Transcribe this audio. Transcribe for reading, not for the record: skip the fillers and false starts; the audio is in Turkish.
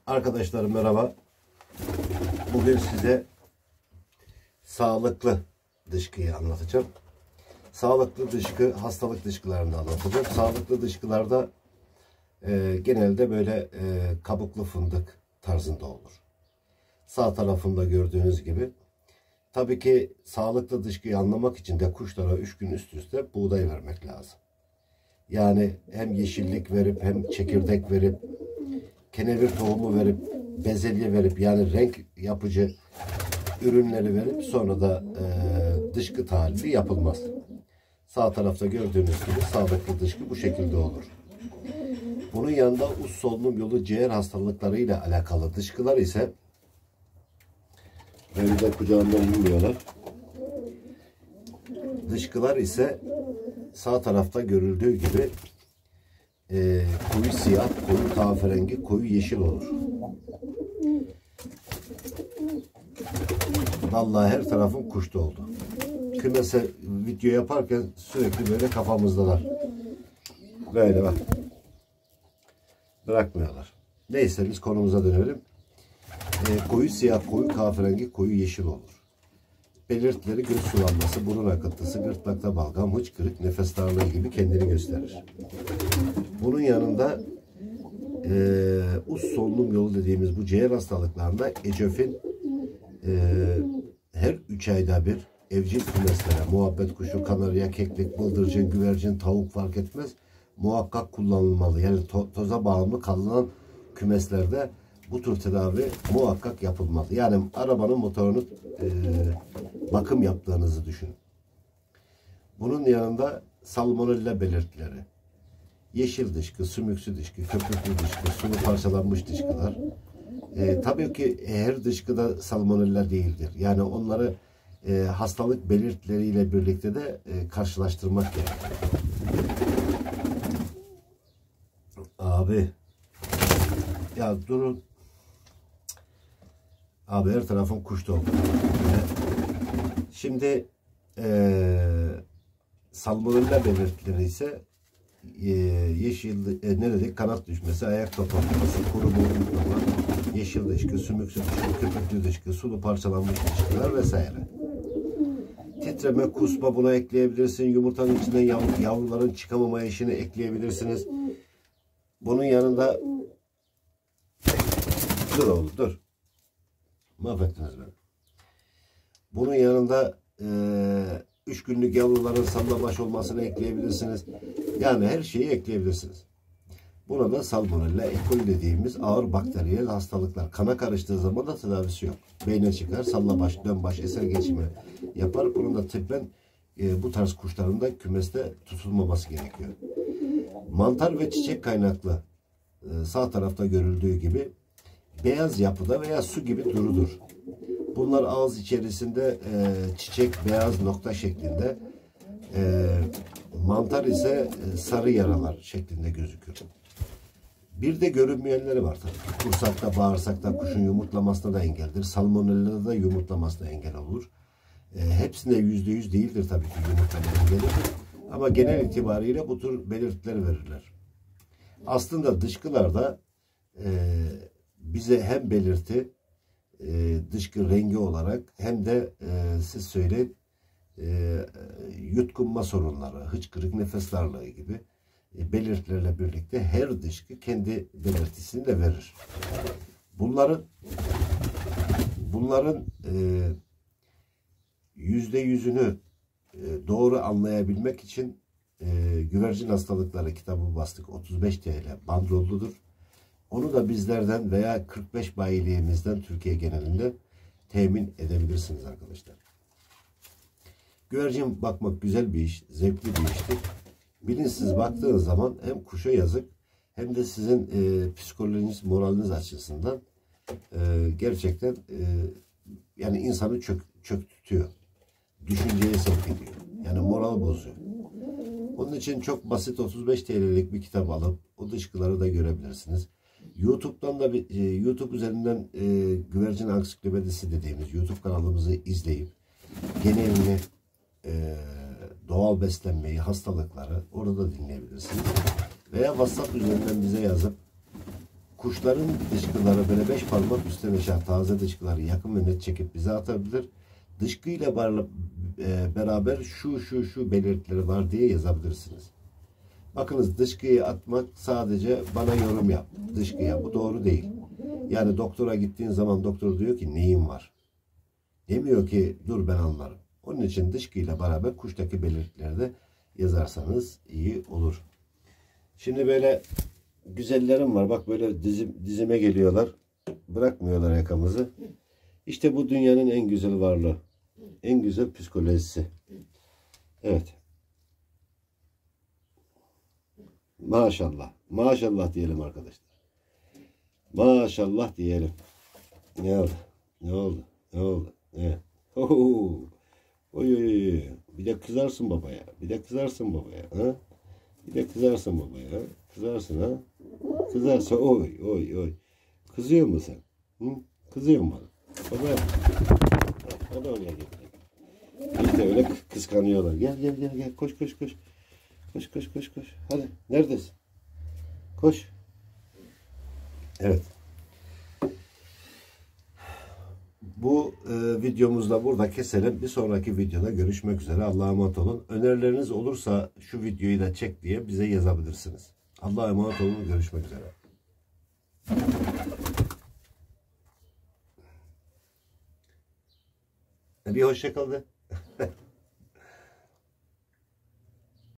Arkadaşlarım merhaba. Bugün size sağlıklı dışkıyı anlatacağım. Sağlıklı dışkı, hastalık dışkılarını anlatacağım. Sağlıklı dışkılarda genelde böyle kabuklu fındık tarzında olur. Sağ tarafında gördüğünüz gibi. Tabii ki sağlıklı dışkıyı anlamak için de kuşlara 3 gün üst üste buğday vermek lazım. Yani hem yeşillik verip hem çekirdek verip kenevir tohumu verip bezelye verip yani renk yapıcı ürünleri verip sonra da dışkı tahlili yapılmaz. Sağ tarafta gördüğünüz gibi sağlıklı dışkı bu şekilde olur. Bunun yanında uz solunum yolu ciğer hastalıkları ile alakalı dışkılar ise böyle de kucağımdan inmiyorlar. Dışkılar ise sağ tarafta görüldüğü gibi koyu siyah, koyu kahverengi, koyu yeşil olur. Vallahi her tarafım kuş doldu. Kümese video yaparken sürekli böyle kafamızdalar. Böyle bak. Bırakmıyorlar. Neyse biz konumuza dönelim. Koyu siyah, koyu kahverengi, koyu yeşil olur. Belirtileri göz sulanması, burun akıntısı, gırtlakta balgam, hıçkırık, nefes darlığı gibi kendini gösterir. Bunun yanında uz solunum yolu dediğimiz bu ciğer hastalıklarında ecofin her 3 ayda bir evcil kümeslere, muhabbet kuşu, kanarya, keklik, bıldırcın, güvercin, tavuk fark etmez muhakkak kullanılmalı. Yani toza bağımlı kalınan kümeslerde bu tür tedavi muhakkak yapılmalı. Yani arabanın motorunu bakım yaptığınızı düşünün. Bunun yanında salmonella belirtileri, yeşil dışkı, sümüksü dışkı, köpüklü dışkı, sulu parçalanmış dışkılar. Tabii ki her dışkıda salmonella değildir. Yani onları hastalık belirtileriyle birlikte de karşılaştırmak gerekiyor. Abi ya durun. Abi her tarafım kuş doldu. Şimdi salmonella belirtileri ise yeşil ne dedik? Kanat düşmesi, ayak toplanması, kuru boğulma, yeşil dışkı, sümüksü dışkı, köpüklü dışkı, sulu parçalanmış dışkılar vesaire. Titreme, kusma buna ekleyebilirsin. Yumurtanın içinden yavruların çıkamama işini ekleyebilirsiniz. Bunun yanında dur oğlum dur. Mahvettiniz beni. Bunun yanında 3 günlük yavruların sallabaş olmasını ekleyebilirsiniz. Yani her şeyi ekleyebilirsiniz. Buna da salmonella, E. coli dediğimiz ağır bakteriyel hastalıklar. Kana karıştığı zaman da tedavisi yok. Beyne çıkar, sallabaş, dönbaş, eser geçimi yapar. Bunun da tıbben bu tarz kuşların da kümeste tutulmaması gerekiyor. Mantar ve çiçek kaynaklı sağ tarafta görüldüğü gibi beyaz yapıda veya su gibi durudur. Bunlar ağız içerisinde çiçek beyaz nokta şeklinde, mantar ise sarı yaralar şeklinde gözükür. Bir de görünmeyenleri var tabii. Kursakta, bağırsakta kuşun yumurtlamasına da engeldir. Salmonella'da da yumurtlamasına engel olur. Hepsinde %100 değildir tabii ki yumurtlama engeli. Ama genel itibariyle bu tür belirtileri verirler. Aslında dışkılarda bize hem belirti, dışkı rengi olarak hem de siz söyleyin yutkunma sorunları, hıçkırık, nefes darlığı gibi belirtilerle birlikte her dışkı kendi belirtisini de verir. Bunların %100'ünü doğru anlayabilmek için güvercin hastalıkları kitabı bastık. 35 TL bandrolludur. Onu da bizlerden veya 45 bayiliğimizden Türkiye genelinde temin edebilirsiniz arkadaşlar. Güvercin bakmak güzel bir iş, zevkli bir iştir. Bilinçsiz baktığınız zaman hem kuşa yazık hem de sizin psikolojiniz, moraliniz açısından gerçekten yani insanı çöktürtüyor. Düşünceye sevk ediyor. Yani moral bozuyor. Onun için çok basit 35 TL'lik bir kitap alıp o dışkıları da görebilirsiniz. YouTube'dan da YouTube üzerinden güvercin ansiklopedisi dediğimiz YouTube kanalımızı izleyip genelini doğal beslenmeyi, hastalıkları orada dinleyebilirsiniz. Veya WhatsApp üzerinden bize yazıp kuşların dışkıları böyle 5 parmak üstten aşağı taze dışkıları yakın ve net çekip bize atabilir. Dışkıyla beraber şu belirtileri var diye yazabilirsiniz. Bakınız, dışkıyı atmak sadece bana yorum yap. Dışkıya, bu doğru değil. Yani doktora gittiğin zaman doktor diyor ki neyin var? Demiyor ki dur ben anlarım. Onun için dışkıyla beraber kuştaki belirtileri de yazarsanız iyi olur. Şimdi böyle güzellerim var. Bak böyle dizime geliyorlar. Bırakmıyorlar yakamızı. İşte bu dünyanın en güzel varlığı. En güzel psikolojisi. Evet. Maşallah. Maşallah diyelim arkadaşlar. Maşallah diyelim. Ne oldu? Ne oldu? Ne oldu? Ne? Oy, oy. Bir de kızarsın babaya. Bir de kızarsın babaya. Ha? Bir de kızarsın babaya. Ha? Kızarsın ha? Kızarsa oy. Kızıyor mu sen? Hı? Kızıyor mu bana? Babaya. O da oraya gelecek. İşte öyle kıskanıyorlar. Gel. Koş. Koş. Hadi. Neredesin? Koş. Evet. Bu videomuzda burada keselim. Bir sonraki videoda görüşmek üzere. Allah'a emanet olun. Önerileriniz olursa şu videoyu da çek diye bize yazabilirsiniz. Allah'a emanet olun. Görüşmek üzere. Bir hoşça kal de.